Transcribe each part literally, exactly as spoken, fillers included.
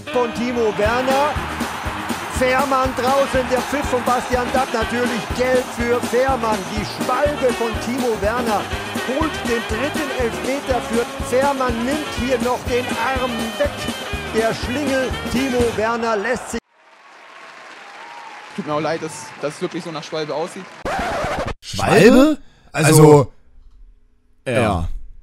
von Timo Werner. Fährmann draußen, der Pfiff von Bastian Dack, natürlich gelb für Fährmann. Die Schwalbe von Timo Werner holt den dritten Elfmeter für Fährmann, nimmt hier noch den Arm weg. Der Schlingel Timo Werner lässt sich... Tut mir auch leid, dass das wirklich so nach Schwalbe aussieht. Schwalbe? Also... also ja.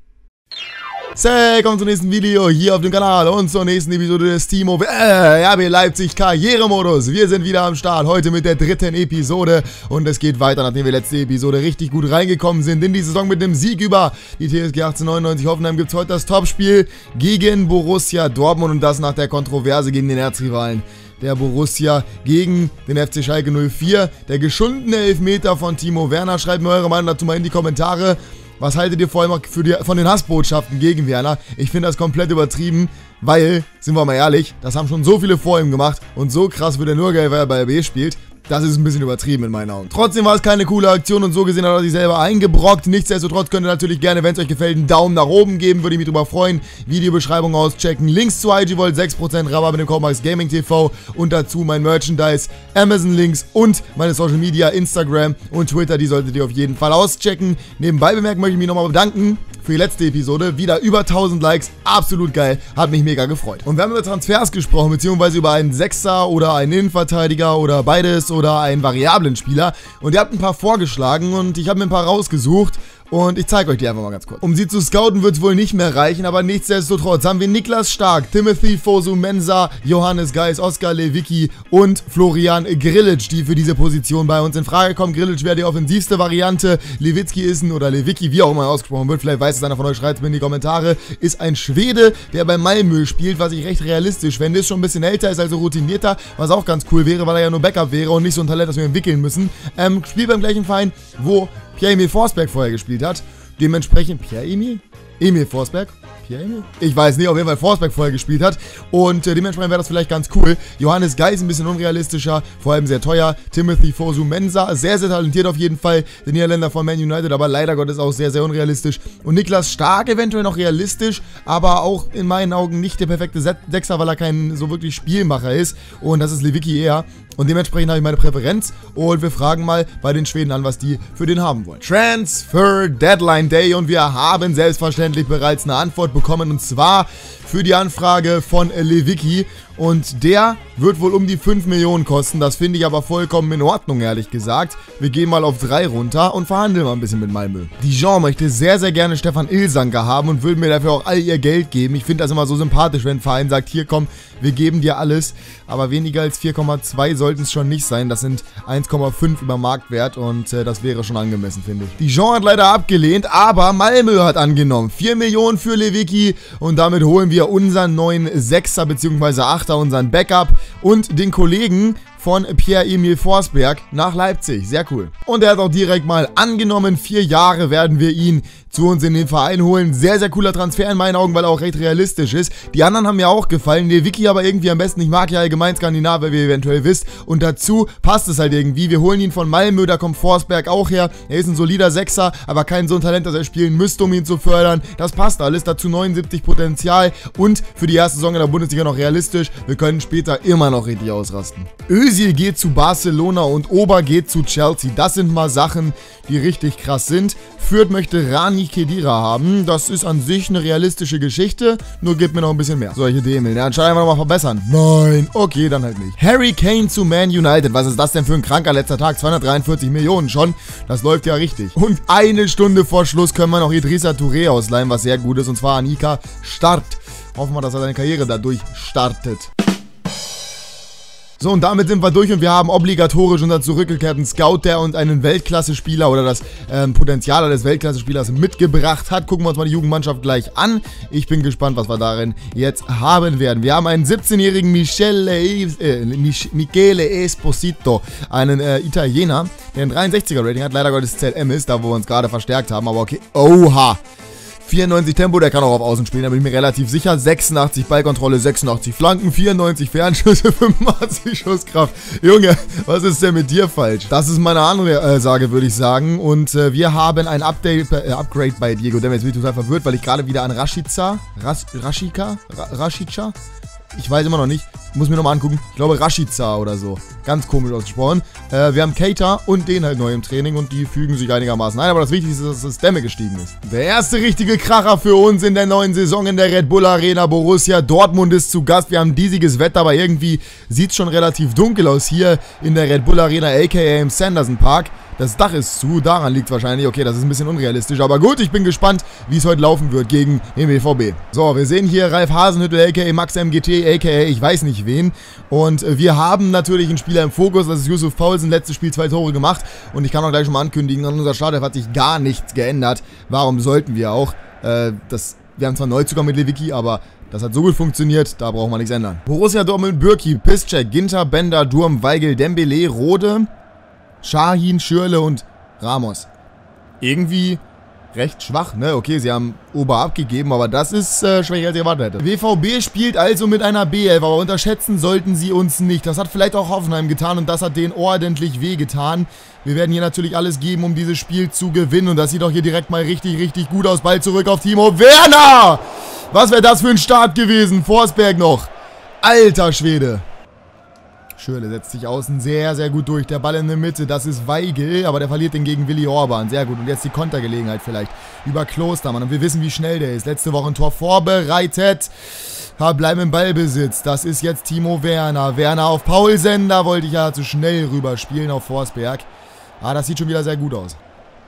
Hey, kommt zum nächsten Video hier auf dem Kanal und zur nächsten Episode des Timo äh, R B Leipzig Karrieremodus. Wir sind wieder am Start, heute mit der dritten Episode und es geht weiter, nachdem wir letzte Episode richtig gut reingekommen sind in die Saison mit dem Sieg über die T S G achtzehnhundertneunundneunzig Hoffenheim. Gibt es heute das Topspiel gegen Borussia Dortmund und das nach der Kontroverse gegen den Erzrivalen der Borussia gegen den F C Schalke null vier. Der geschundene Elfmeter von Timo Werner. Schreibt mir eure Meinung dazu mal in die Kommentare. Was haltet ihr vor allem für die, von den Hassbotschaften gegen Werner? Ich finde das komplett übertrieben, weil, sind wir mal ehrlich, das haben schon so viele vor ihm gemacht und so krass wird er nur geil, weil er bei R B spielt. Das ist ein bisschen übertrieben in meinen Augen. Trotzdem war es keine coole Aktion und so gesehen hat er sich selber eingebrockt. Nichtsdestotrotz könnt ihr natürlich gerne, wenn es euch gefällt, einen Daumen nach oben geben. Würde ich mich drüber freuen. Videobeschreibung auschecken. Links zu I G Volt, sechs Prozent Rabatt mit dem Code Max Gaming T V. Und dazu mein Merchandise, Amazon-Links und meine Social Media, Instagram und Twitter. Die solltet ihr auf jeden Fall auschecken. Nebenbei bemerkt möchte ich mich nochmal bedanken für die letzte Episode. Wieder über tausend Likes. Absolut geil. Hat mich mega gefreut. Und wir haben über Transfers gesprochen, beziehungsweise über einen Sechser oder einen Innenverteidiger oder beides oder einen variablen Spieler. Und ihr habt ein paar vorgeschlagen und ich habe mir ein paar rausgesucht. Und ich zeige euch die einfach mal ganz kurz. Um sie zu scouten wird es wohl nicht mehr reichen, aber nichtsdestotrotz haben wir Niklas Stark, Timothy Fosu-Mensah, Johannes Geis, Oskar Lewicki und Florian Grillitsch, die für diese Position bei uns in Frage kommen. Grillitsch wäre die offensivste Variante, Lewicki ist ein, oder Lewicki, wie auch immer ausgesprochen wird, vielleicht weiß es einer von euch, schreibt es mir in die Kommentare, ist ein Schwede, der bei Malmö spielt, was ich recht realistisch finde, ist schon ein bisschen älter, ist also routinierter, was auch ganz cool wäre, weil er ja nur Backup wäre und nicht so ein Talent, das wir entwickeln müssen. Ähm, spielt beim gleichen Verein, wo Pierre-Emil Forsberg vorher gespielt hat. Dementsprechend Pierre-Emil? Emil Forsberg? Pierre-Emil? Ich weiß nicht, auf jeden Fall Forsberg vorher gespielt hat. Und äh, dementsprechend wäre das vielleicht ganz cool. Johannes Geis ein bisschen unrealistischer, vor allem sehr teuer. Timothy Fosu-Mensah, sehr, sehr talentiert auf jeden Fall. Der Niederländer von Man United, aber leider Gottes auch sehr, sehr unrealistisch. Und Niklas Stark eventuell noch realistisch, aber auch in meinen Augen nicht der perfekte Sechser, weil er kein so wirklich Spielmacher ist. Und das ist Lewicki eher. Und dementsprechend habe ich meine Präferenz und wir fragen mal bei den Schweden an, was die für den haben wollen. Transfer Deadline Day und wir haben selbstverständlich bereits eine Antwort bekommen und zwar für die Anfrage von Lewicki und der wird wohl um die fünf Millionen kosten, das finde ich aber vollkommen in Ordnung, ehrlich gesagt. Wir gehen mal auf drei runter und verhandeln mal ein bisschen mit Malmö. Dijon möchte sehr, sehr gerne Stefan Ilsanker haben und würde mir dafür auch all ihr Geld geben. Ich finde das immer so sympathisch, wenn ein Verein sagt, hier komm, wir geben dir alles, aber weniger als vier Komma zwei sollten es schon nicht sein. Das sind eins Komma fünf über Marktwert und äh, das wäre schon angemessen, finde ich. Dijon hat leider abgelehnt, aber Malmö hat angenommen. vier Millionen für Lewicki und damit holen wir unseren neuen Sechser bzw. Achter, unseren Backup und den Kollegen von Pierre-Emil Forsberg nach Leipzig. Sehr cool. Und er hat auch direkt mal angenommen, vier Jahre werden wir ihn zu uns in den Verein holen. Sehr, sehr cooler Transfer in meinen Augen, weil er auch recht realistisch ist. Die anderen haben mir auch gefallen. Lewicki aber irgendwie am besten. Ich mag ja allgemein Skandinavier, wie ihr eventuell wisst. Und dazu passt es halt irgendwie. Wir holen ihn von Malmö, da kommt Forsberg auch her. Er ist ein solider Sechser, aber kein so ein Talent, das er spielen müsste, um ihn zu fördern. Das passt alles. Dazu neunundsiebzig Potenzial und für die erste Saison in der Bundesliga noch realistisch. Wir können später immer noch richtig ausrasten. Özil geht zu Barcelona und Ober geht zu Chelsea. Das sind mal Sachen, die richtig krass sind. Fürth möchte Rani Khedira haben. Das ist an sich eine realistische Geschichte, nur gibt mir noch ein bisschen mehr. Solche Dämel. Ja, anscheinend einfach nochmal verbessern. Nein, okay, dann halt nicht. Harry Kane zu Man United. Was ist das denn für ein kranker letzter Tag? zweihundertdreiundvierzig Millionen schon. Das läuft ja richtig. Und eine Stunde vor Schluss können wir noch Idrissa Touré ausleihen, was sehr gut ist. Und zwar Anika Start. Hoffen wir, dass er seine Karriere dadurch startet. So, und damit sind wir durch und wir haben obligatorisch unseren zurückgekehrten Scout, der uns einen Weltklasse-Spieler oder das ähm, Potenzial eines Weltklasse-Spielers mitgebracht hat. Gucken wir uns mal die Jugendmannschaft gleich an. Ich bin gespannt, was wir darin jetzt haben werden. Wir haben einen siebzehnjährigen Michele, äh, Michele Esposito, einen äh, Italiener, der ein dreiundsechziger Rating hat. Leider Gottes Z M ist, da wo wir uns gerade verstärkt haben, aber okay. Oha! vierundneunzig Tempo, der kann auch auf Außen spielen, da bin ich mir relativ sicher. sechsundachtzig Ballkontrolle, sechsundachtzig Flanken, vierundneunzig Fernschüsse, fünfundachtzig Schusskraft. Junge, was ist denn mit dir falsch? Das ist meine andere äh, Sage, würde ich sagen. Und äh, wir haben ein Update, äh, Upgrade bei Diego Dem. Jetzt bin ich total verwirrt, weil ich gerade wieder an Rashica, Ras, Rashica, Ra, Rashica, Ich weiß immer noch nicht. Muss mir nochmal angucken. Ich glaube Rashica oder so. Ganz komisch ausgesprochen. Äh, wir haben Keita und den halt neu im Training und die fügen sich einigermaßen ein. Aber das Wichtigste ist, dass das Dämme gestiegen ist. Der erste richtige Kracher für uns in der neuen Saison in der Red Bull Arena. Borussia Dortmund ist zu Gast. Wir haben diesiges Wetter, aber irgendwie sieht es schon relativ dunkel aus hier in der Red Bull Arena, aka im Sanderson Park. Das Dach ist zu, daran liegt wahrscheinlich, okay, das ist ein bisschen unrealistisch, aber gut, ich bin gespannt, wie es heute laufen wird gegen den B V B. So, wir sehen hier Ralf Hasenhüttl, aka Max M G T, aka ich weiß nicht wen, und wir haben natürlich einen Spieler im Fokus, das ist Yusuf Poulsen, letztes Spiel zwei Tore gemacht, und ich kann auch gleich schon mal ankündigen, an unserer Startelf hat sich gar nichts geändert, warum sollten wir auch, äh, das, wir haben zwar Neuzugang mit Lewicki, aber das hat so gut funktioniert, da brauchen wir nichts ändern. Borussia Dortmund, Bürki, Piszczek, Ginter, Bender, Durm, Weigel, Dembele, Rode, Şahin, Schürrle und Ramos. Irgendwie recht schwach, ne? Okay, sie haben Ober abgegeben, aber das ist äh, schwächer als ich erwartet hätte. W V B spielt also mit einer B elf, aber unterschätzen sollten sie uns nicht. Das hat vielleicht auch Hoffenheim getan und das hat denen ordentlich wehgetan. Wir werden hier natürlich alles geben, um dieses Spiel zu gewinnen und das sieht doch hier direkt mal richtig, richtig gut aus. Ball zurück auf Timo Werner! Was wäre das für ein Start gewesen? Forsberg noch. Alter Schwede. Schürrle setzt sich außen sehr, sehr gut durch. Der Ball in der Mitte, das ist Weigel, aber der verliert den gegen Willi Orban. Sehr gut. Und jetzt die Kontergelegenheit vielleicht über Klostermann. Und wir wissen, wie schnell der ist. Letzte Woche ein Tor vorbereitet. Ha, bleiben im Ballbesitz. Das ist jetzt Timo Werner. Werner auf Poulsen. Da wollte ich ja zu schnell rüberspielen auf Forsberg. Ah, das sieht schon wieder sehr gut aus.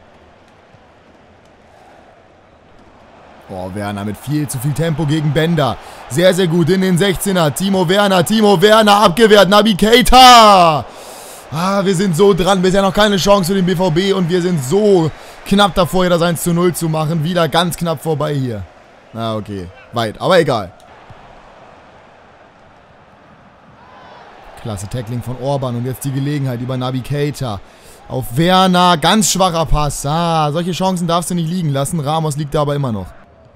Oh, Werner mit viel zu viel Tempo gegen Bender. Sehr, sehr gut in den sechzehner. Timo Werner, Timo Werner abgewehrt. Naby Keita. Ah, wir sind so dran. Bisher noch keine Chance für den B V B und wir sind so knapp davor, hier das eins zu null zu machen. Wieder ganz knapp vorbei hier. Na, okay. Weit, aber egal. Klasse Tackling von Orban und jetzt die Gelegenheit über Naby Keita. Auf Werner, ganz schwacher Pass. Ah, solche Chancen darfst du nicht liegen lassen. Ramos liegt da aber immer noch.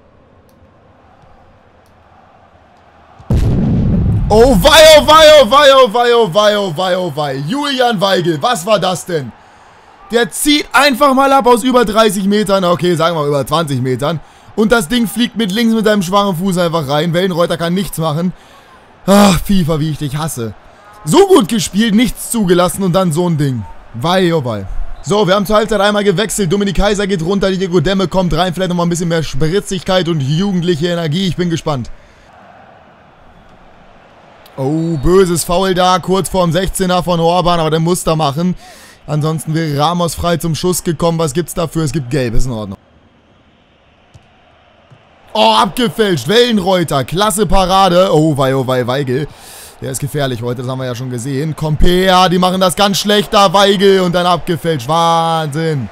Oh wei, oh wei, oh wei, oh wei, oh wei, oh wei, oh wei. Julian Weigel, was war das denn? Der zieht einfach mal ab aus über dreißig Metern, okay, sagen wir mal über zwanzig Metern. Und das Ding fliegt mit links mit seinem schwachen Fuß einfach rein. Wellenreuter kann nichts machen. Ach, FIFA, wie ich dich hasse. So gut gespielt, nichts zugelassen und dann so ein Ding. Wei, oh wei. So, wir haben zur Halbzeit einmal gewechselt. Dominik Kaiser geht runter, Diego Demme kommt rein. Vielleicht nochmal ein bisschen mehr Spritzigkeit und jugendliche Energie. Ich bin gespannt. Oh, böses Foul da, kurz vorm sechzehner von Orban, aber der muss da machen. Ansonsten wäre Ramos frei zum Schuss gekommen. Was gibt's dafür? Es gibt Gelb, ist in Ordnung. Oh, abgefälscht, Wellenreuter, klasse Parade. Oh, wei, oh, wei, Weigel. Der ist gefährlich heute, das haben wir ja schon gesehen. Compea, die machen das ganz schlecht da, Weigel und dann abgefälscht. Wahnsinn.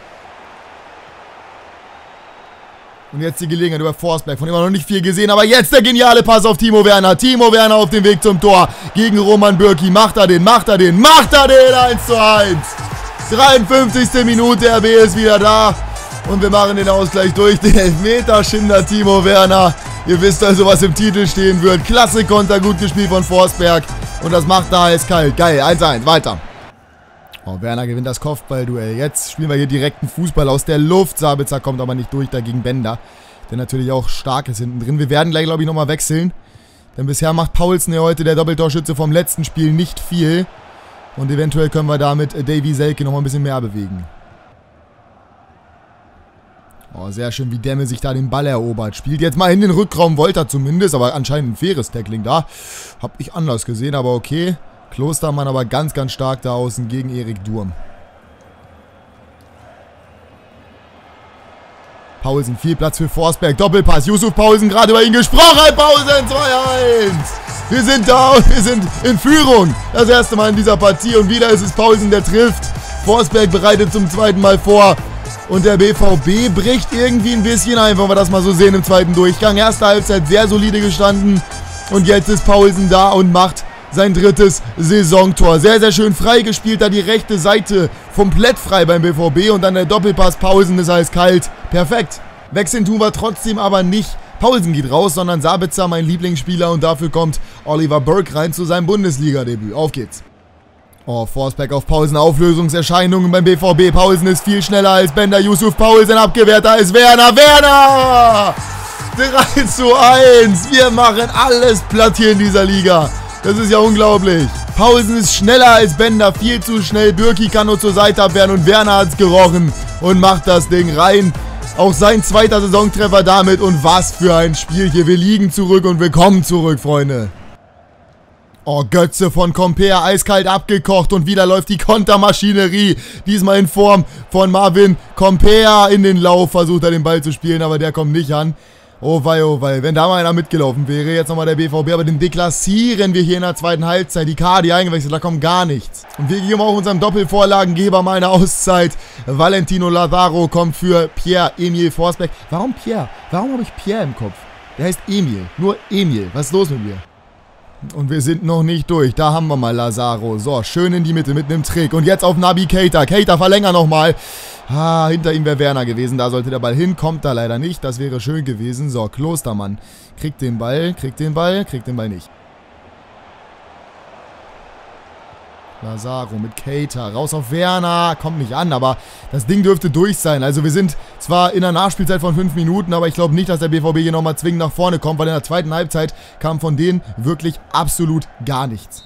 Und jetzt die Gelegenheit über Forsberg, von dem wir noch nicht viel gesehen, aber jetzt der geniale Pass auf Timo Werner. Timo Werner auf dem Weg zum Tor gegen Roman Bürki. Macht er den, macht er den, macht er den, eins zu eins. dreiundfünfzigste Minute, R B ist wieder da. Und wir machen den Ausgleich durch den Elfmeter. Schinder Timo Werner. Ihr wisst also, was im Titel stehen wird. Klasse Konter, gut gespielt von Forsberg. Und das macht da eiskalt. Geil, eins eins, weiter. Oh, Werner gewinnt das Kopfballduell. Jetzt spielen wir hier direkten Fußball aus der Luft. Sabitzer kommt aber nicht durch dagegen Bender, der natürlich auch stark ist hinten drin. Wir werden gleich, glaube ich, nochmal wechseln. Denn bisher macht Poulsen ja heute, der Doppeltorschütze vom letzten Spiel, nicht viel. Und eventuell können wir damit Davy Selke nochmal ein bisschen mehr bewegen. Oh, sehr schön, wie Demme sich da den Ball erobert. Spielt jetzt mal in den Rückraum, wollte er zumindest, aber anscheinend ein faires Tackling da. Hab ich anders gesehen, aber okay. Klostermann aber ganz, ganz stark da außen gegen Erik Durm. Poulsen, viel Platz für Forsberg, Doppelpass, Yusuf Poulsen, gerade über ihn gesprochen, Poulsen, zwei eins. Wir sind da und wir sind in Führung. Das erste Mal in dieser Partie und wieder ist es Poulsen, der trifft. Forsberg bereitet zum zweiten Mal vor. Und der B V B bricht irgendwie ein bisschen ein, wenn wir das mal so sehen im zweiten Durchgang. Erste Halbzeit sehr solide gestanden. Und jetzt ist Poulsen da und macht sein drittes Saisontor. Sehr, sehr schön freigespielt, da die rechte Seite komplett frei beim B V B. Und dann der Doppelpass, Poulsen ist eiskalt. Perfekt. Wechseln tun wir trotzdem aber nicht. Poulsen geht raus, sondern Sabitzer, mein Lieblingsspieler. Und dafür kommt Oliver Burke rein zu seinem Bundesliga-Debüt. Auf geht's. Oh, Forsberg auf Poulsen, Auflösungserscheinungen beim B V B. Poulsen ist viel schneller als Bender. Yusuf Poulsen abgewehrt, da ist Werner. Werner! drei zu eins. Wir machen alles platt hier in dieser Liga. Das ist ja unglaublich. Paulsen ist schneller als Bender, viel zu schnell. Bürki kann nur zur Seite abwehren und Werner hat es gerochen und macht das Ding rein. Auch sein zweiter Saisontreffer damit und was für ein Spiel hier. Wir liegen zurück und wir kommen zurück, Freunde. Oh, Götze von Comper, eiskalt abgekocht und wieder läuft die Kontermaschinerie. Diesmal in Form von Marvin Comper in den Lauf. Versucht er den Ball zu spielen, aber der kommt nicht an. Oh wei, oh wei, wenn da mal einer mitgelaufen wäre. Jetzt nochmal der B V B, aber den deklassieren wir hier in der zweiten Halbzeit. Die Kadi eingewechselt, da kommt gar nichts. Und wir geben auch unserem Doppelvorlagengeber mal eine Auszeit. Valentino Lazaro kommt für Pierre-Emil Forsberg. Warum Pierre? Warum habe ich Pierre im Kopf? Der heißt Emil, nur Emil. Was ist los mit mir? Und wir sind noch nicht durch. Da haben wir mal Lazaro. So, schön in die Mitte mit einem Trick. Und jetzt auf Naby Keita. Keita verlängert nochmal. Ah, hinter ihm wäre Werner gewesen. Da sollte der Ball hin. Kommt da leider nicht. Das wäre schön gewesen. So, Klostermann. Kriegt den Ball. Kriegt den Ball. Kriegt den Ball nicht. Lazaro mit Keita. Raus auf Werner. Kommt nicht an, aber das Ding dürfte durch sein. Also wir sind zwar in der Nachspielzeit von fünf Minuten, aber ich glaube nicht, dass der B V B hier nochmal zwingend nach vorne kommt, weil in der zweiten Halbzeit kam von denen wirklich absolut gar nichts.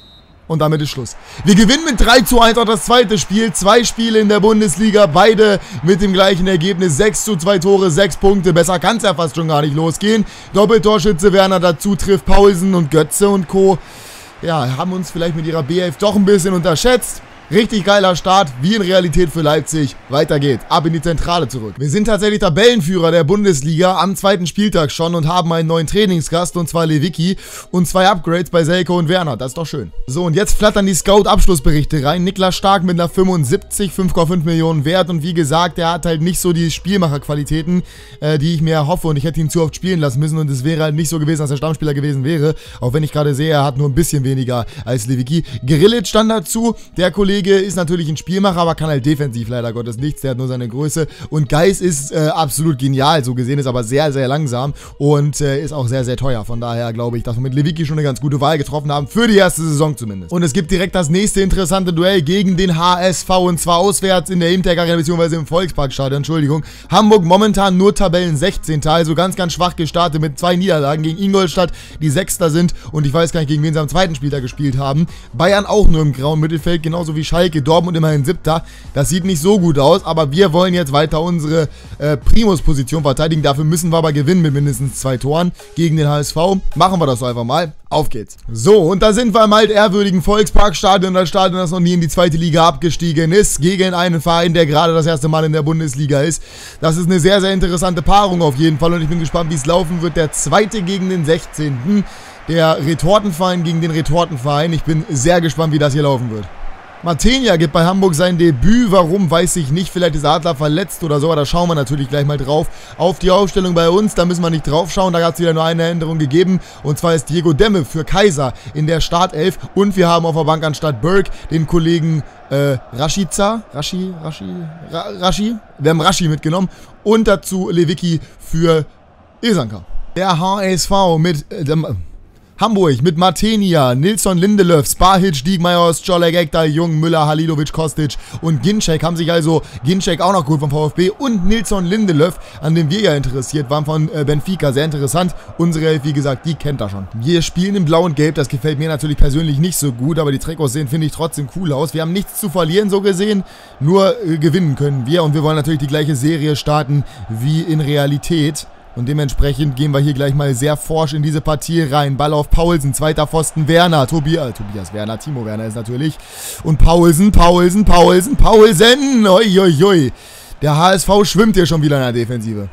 Und damit ist Schluss. Wir gewinnen mit drei zu eins auch das zweite Spiel. Zwei Spiele in der Bundesliga, beide mit dem gleichen Ergebnis. sechs zu zwei Tore, sechs Punkte. Besser kann es ja fast schon gar nicht losgehen. Doppeltorschütze Werner, dazu trifft Paulsen und Götze und Co. Ja, haben uns vielleicht mit ihrer B elf doch ein bisschen unterschätzt. Richtig geiler Start, wie in Realität für Leipzig. Weiter geht's, ab in die Zentrale zurück. Wir sind tatsächlich Tabellenführer der Bundesliga am zweiten Spieltag schon und haben einen neuen Trainingsgast, und zwar Lewicki, und zwei Upgrades bei Selko und Werner. Das ist doch schön. So, und jetzt flattern die Scout-Abschlussberichte rein. Niklas Stark mit einer fünfundsiebzig, fünf Komma fünf Millionen wert, und wie gesagt, der hat halt nicht so die Spielmacherqualitäten, äh, die ich mir hoffe, und ich hätte ihn zu oft spielen lassen müssen, und es wäre halt nicht so gewesen, dass er Stammspieler gewesen wäre, auch wenn ich gerade sehe, er hat nur ein bisschen weniger als Lewicki. Grillitsch stand dazu, der Kollege ist natürlich ein Spielmacher, aber kann halt defensiv leider Gottes nichts, der hat nur seine Größe, und Geis ist äh, absolut genial, so gesehen, ist aber sehr, sehr langsam und äh, ist auch sehr, sehr teuer, von daher glaube ich, dass wir mit Lewicki schon eine ganz gute Wahl getroffen haben, für die erste Saison zumindest. Und es gibt direkt das nächste interessante Duell gegen den H S V, und zwar auswärts in der Imtech Arena bzw. im Volksparkstadion, Entschuldigung. Hamburg momentan nur Tabellen sechzehnter, also ganz, ganz schwach gestartet mit zwei Niederlagen gegen Ingolstadt, die Sechster sind, und ich weiß gar nicht, gegen wen sie am zweiten Spieltag gespielt haben. Bayern auch nur im grauen Mittelfeld, genauso wie Schalke, Dortmund immerhin Siebter. Das sieht nicht so gut aus, aber wir wollen jetzt weiter unsere äh, Primus-Position verteidigen. Dafür müssen wir aber gewinnen mit mindestens zwei Toren gegen den H S V. Machen wir das so einfach mal. Auf geht's. So, und da sind wir im altehrwürdigen Volksparkstadion, das Stadion, das noch nie in die zweite Liga abgestiegen ist, gegen einen Verein, der gerade das erste Mal in der Bundesliga ist. Das ist eine sehr, sehr interessante Paarung auf jeden Fall, und ich bin gespannt, wie es laufen wird. Der zweite gegen den sechzehnten Der Retortenverein gegen den Retortenverein. Ich bin sehr gespannt, wie das hier laufen wird. Martinia gibt bei Hamburg sein Debüt. Warum, weiß ich nicht. Vielleicht ist Adler verletzt oder so. Aber da schauen wir natürlich gleich mal drauf. Auf die Aufstellung bei uns, da müssen wir nicht drauf schauen. Da hat es wieder nur eine Änderung gegeben. Und zwar ist Diego Demme für Kaiser in der Startelf. Und wir haben auf der Bank anstatt Burke den Kollegen äh, Rashica. Rashi, Rashi, Ra, Rashi. Wir haben Rashi mitgenommen. Und dazu Lewicki für Ilsanker. Der H S V mit... Äh, dem, Hamburg mit Martinia, Nilsson Lindelöf, Spahic, Diekmeyer, Ostjolek, Ekdal, Jung, Müller, Halilovic, Kostic und Ginczek haben sich also, Ginczek auch noch gut vom VfB, und Nilsson Lindelöf, an dem wir ja interessiert waren, von äh, Benfica, sehr interessant. Unsere Elf, wie gesagt, die kennt er schon. Wir spielen in Blau und Gelb, das gefällt mir natürlich persönlich nicht so gut, aber die Trikots sehen, finde ich, trotzdem cool aus. Wir haben nichts zu verlieren, so gesehen, nur äh, gewinnen können wir, und wir wollen natürlich die gleiche Serie starten wie in Realität. Und dementsprechend gehen wir hier gleich mal sehr forsch in diese Partie rein. Ball auf Paulsen, zweiter Pfosten Werner, Tobias, Tobias Werner, Timo Werner ist natürlich. Und Paulsen, Paulsen, Paulsen, Paulsen, oi, oi, oi. Der H S V schwimmt hier schon wieder in der Defensive.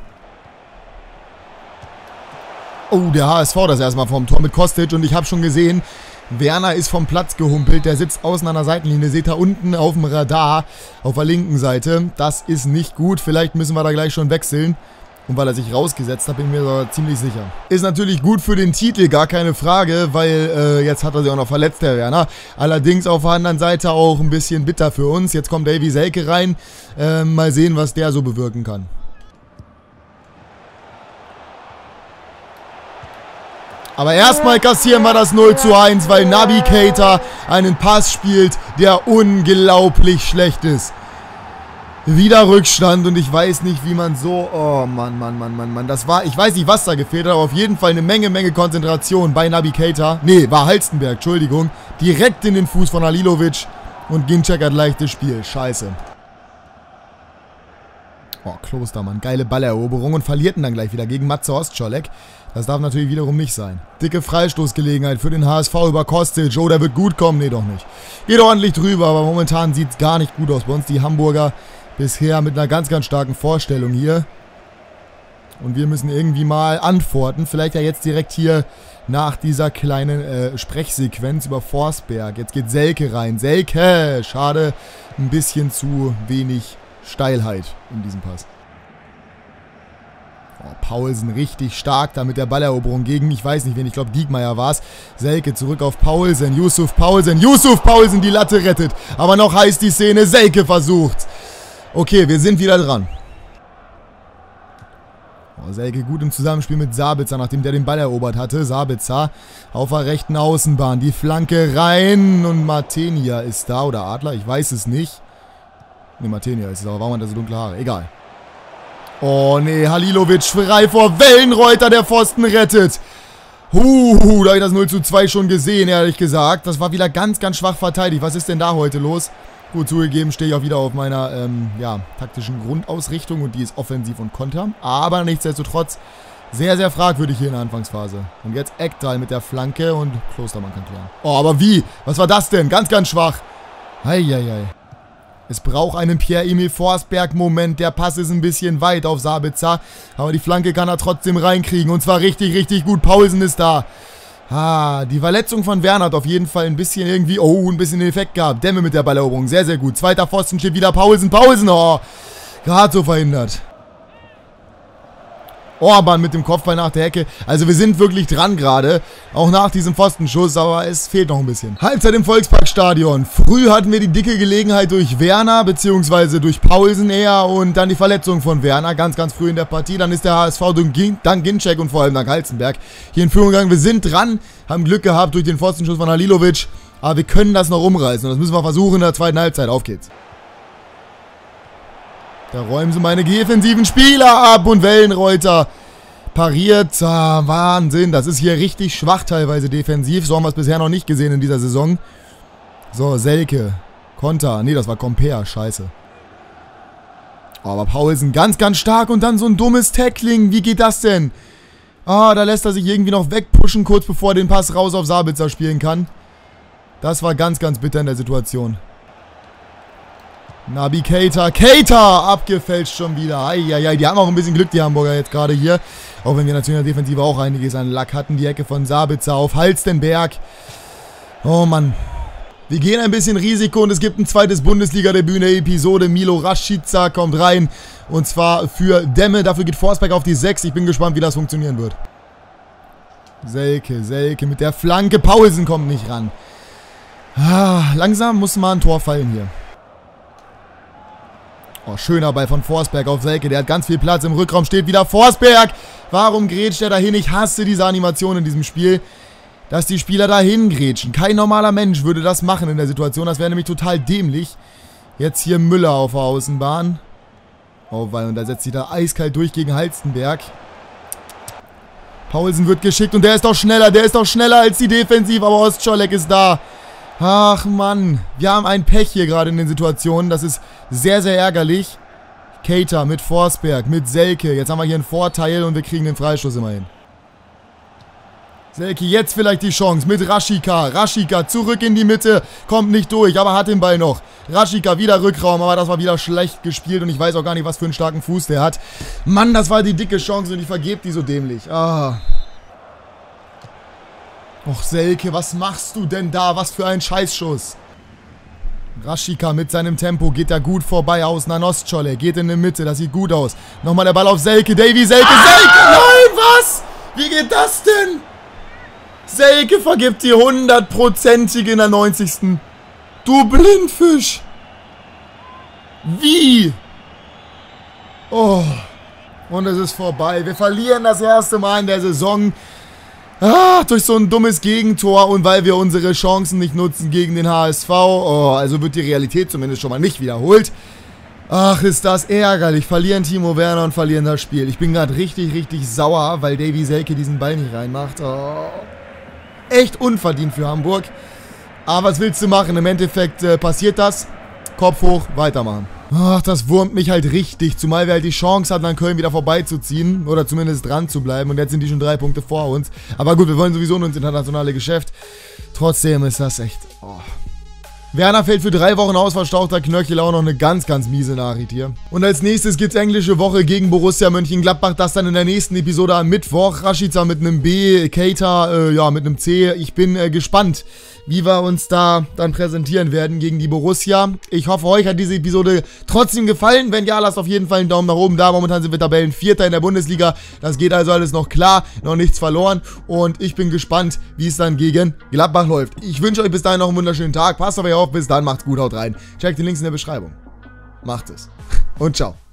Oh, der H S V das erstmal vom Tor mit Kostic, und ich habe schon gesehen, Werner ist vom Platz gehumpelt, der sitzt außen an der Seitenlinie, seht ihr unten auf dem Radar, auf der linken Seite. Das ist nicht gut, vielleicht müssen wir da gleich schon wechseln. Und weil er sich rausgesetzt hat, bin ich mir so ziemlich sicher. Ist natürlich gut für den Titel, gar keine Frage, weil äh, jetzt hat er sich auch noch verletzt, der Werner. Allerdings auf der anderen Seite auch ein bisschen bitter für uns. Jetzt kommt Davy Selke rein. Äh, mal sehen, was der so bewirken kann. Aber erstmal kassieren wir das null zu eins, weil Naby Keita einen Pass spielt, der unglaublich schlecht ist. Wieder Rückstand und ich weiß nicht, wie man so... Oh, Mann, Mann, Mann, Mann, Mann. Das war... Ich weiß nicht, was da gefehlt hat, aber auf jeden Fall eine Menge, Menge Konzentration bei Naby Keita. Nee, war Halstenberg, Entschuldigung. Direkt in den Fuß von Halilovic und Ginczek hat leichtes Spiel. Scheiße. Oh, Klostermann. Geile Balleroberung und verlierten dann gleich wieder gegen Matze Ostscholek. Das darf natürlich wiederum nicht sein. Dicke Freistoßgelegenheit für den H S V über Kostic. Oh, der wird gut kommen. Nee, doch nicht. Geht ordentlich drüber, aber momentan sieht es gar nicht gut aus bei uns. Die Hamburger bisher mit einer ganz, ganz starken Vorstellung hier. Und wir müssen irgendwie mal antworten. Vielleicht ja jetzt direkt hier nach dieser kleinen äh, Sprechsequenz über Forsberg. Jetzt geht Selke rein. Selke! Schade, ein bisschen zu wenig Steilheit in diesem Pass. Oh, Paulsen richtig stark da mit der Balleroberung gegen, ich weiß nicht wen, ich glaube Diekmeyer war es. Selke zurück auf Paulsen, Yusuf Paulsen, Yusuf Paulsen die Latte rettet. Aber noch heißt die Szene, Selke versucht. Okay, wir sind wieder dran. Oh, Selke gut im Zusammenspiel mit Sabitzer, nachdem der den Ball erobert hatte. Sabitzer auf der rechten Außenbahn, die Flanke rein und Martenia ist da, oder Adler, ich weiß es nicht. Ne, Martenia ist es, aber warum hat er so dunkle Haare? Egal. Oh ne, Halilovic frei vor Wellenreuter, der Pfosten rettet. Huh, da habe ich das null zu zwei schon gesehen, ehrlich gesagt. Das war wieder ganz, ganz schwach verteidigt. Was ist denn da heute los? Gut, zugegeben stehe ich auch wieder auf meiner ähm, ja, taktischen Grundausrichtung und die ist Offensiv und Konter. Aber nichtsdestotrotz sehr, sehr fragwürdig hier in der Anfangsphase. Und jetzt Ekdal mit der Flanke und Klostermann kann klären. Oh, aber wie? Was war das denn? Ganz, ganz schwach. Heieiei. Es braucht einen Pierre-Emil Forsberg-Moment. Der Pass ist ein bisschen weit auf Sabitzer. Aber die Flanke kann er trotzdem reinkriegen. Und zwar richtig, richtig gut. Paulsen ist da. Ah, die Verletzung von Werner hat auf jeden Fall ein bisschen irgendwie, oh, ein bisschen den Effekt gehabt. Dämme mit der Balleroberung, sehr, sehr gut. Zweiter Pfosten steht wieder Paulsen, Paulsen, oh, gerade so verhindert. Orban mit dem Kopfball nach der Ecke. Also wir sind wirklich dran gerade, auch nach diesem Pfostenschuss, aber es fehlt noch ein bisschen. Halbzeit im Volksparkstadion. Früh hatten wir die dicke Gelegenheit durch Werner, beziehungsweise durch Paulsen eher und dann die Verletzung von Werner, ganz, ganz früh in der Partie. Dann ist der H S V dank Ginczek und vor allem dank Halstenberg hier in Führung gegangen. Wir sind dran, haben Glück gehabt durch den Pfostenschuss von Halilovic, aber wir können das noch umreißen und das müssen wir versuchen in der zweiten Halbzeit. Auf geht's. Da räumen sie meine defensiven Spieler ab und Wellenreuter pariert. Ah, Wahnsinn, das ist hier richtig schwach teilweise defensiv. So haben wir es bisher noch nicht gesehen in dieser Saison. So, Selke. Konter. Nee, das war Comper. Scheiße. Aber Paulsen ganz, ganz stark und dann so ein dummes Tackling. Wie geht das denn? Ah, da lässt er sich irgendwie noch wegpushen, kurz bevor er den Pass raus auf Sabitzer spielen kann. Das war ganz, ganz bitter in der Situation. Naby Keita, Keita abgefälscht schon wieder. Eieiei, die haben auch ein bisschen Glück, die Hamburger jetzt gerade hier. Auch wenn wir natürlich in der Defensive auch einiges an Lack hatten. Die Ecke von Sabitzer auf Halstenberg. Oh Mann. Wir gehen ein bisschen Risiko und es gibt ein zweites Bundesliga-Debüt in der Episode. Milo Rashica kommt rein und zwar für Demme. Dafür geht Forsberg auf die sechs. Ich bin gespannt, wie das funktionieren wird. Selke, Selke mit der Flanke. Paulsen kommt nicht ran. Ah, langsam muss mal ein Tor fallen hier. Oh, schöner Ball von Forsberg auf Selke. Der hat ganz viel Platz. Im Rückraum steht wieder Forsberg. Warum grätscht er dahin? Ich hasse diese Animation in diesem Spiel. Dass die Spieler dahin grätschen. Kein normaler Mensch würde das machen in der Situation. Das wäre nämlich total dämlich. Jetzt hier Müller auf der Außenbahn. Oh, weil, und da setzt sich da eiskalt durch gegen Halstenberg. Paulsen wird geschickt und der ist doch schneller. Der ist doch schneller als die Defensive. Aber Ostscholek ist da. Ach Mann, wir haben ein Pech hier gerade in den Situationen, das ist sehr, sehr ärgerlich. Keita mit Forsberg, mit Selke, jetzt haben wir hier einen Vorteil und wir kriegen den Freistoß immerhin. Selke, jetzt vielleicht die Chance mit Rashica, Rashica zurück in die Mitte, kommt nicht durch, aber hat den Ball noch. Rashica wieder Rückraum, aber das war wieder schlecht gespielt und ich weiß auch gar nicht, was für einen starken Fuß der hat. Mann, das war die dicke Chance und ich vergebe die so dämlich. Ah. Och, Selke, was machst du denn da? Was für ein Scheißschuss. Rashica mit seinem Tempo geht da gut vorbei. Außen an Ostscholek. Geht in die Mitte. Das sieht gut aus. Nochmal der Ball auf Selke. Davy, Selke, Selke! Nein, was? Wie geht das denn? Selke vergibt die hundertprozentige in der neunzigsten Du Blindfisch. Wie? Oh. Und es ist vorbei. Wir verlieren das erste Mal in der Saison. Ah, durch so ein dummes Gegentor und weil wir unsere Chancen nicht nutzen gegen den H S V. Oh, also wird die Realität zumindest schon mal nicht wiederholt. Ach, ist das ärgerlich. Verlieren Timo Werner und verlieren das Spiel. Ich bin gerade richtig, richtig sauer, weil Davy Selke diesen Ball nicht reinmacht. Oh. Echt unverdient für Hamburg. Aber was willst du machen? Im Endeffekt äh, passiert das. Kopf hoch, weitermachen. Ach, das wurmt mich halt richtig. Zumal wir halt die Chance hatten, an Köln wieder vorbeizuziehen. Oder zumindest dran zu bleiben. Und jetzt sind die schon drei Punkte vor uns. Aber gut, wir wollen sowieso nur ins internationale Geschäft. Trotzdem ist das echt... Oh. Werner fällt für drei Wochen aus, verstauchter Knöchel, auch noch eine ganz, ganz miese Nachricht hier. Und als nächstes gibt's englische Woche gegen Borussia Mönchengladbach, das dann in der nächsten Episode am Mittwoch. Rashica mit einem B, Keita, äh, ja, mit einem C. Ich bin äh, gespannt, wie wir uns da dann präsentieren werden gegen die Borussia. Ich hoffe, euch hat diese Episode trotzdem gefallen. Wenn ja, lasst auf jeden Fall einen Daumen nach oben da. Momentan sind wir Tabellenvierter in der Bundesliga. Das geht also alles noch klar, noch nichts verloren. Und ich bin gespannt, wie es dann gegen Gladbach läuft. Ich wünsche euch bis dahin noch einen wunderschönen Tag. Passt auf euch auf. Bis dann, macht's gut, haut rein. Checkt die Links in der Beschreibung. Macht es. Und ciao.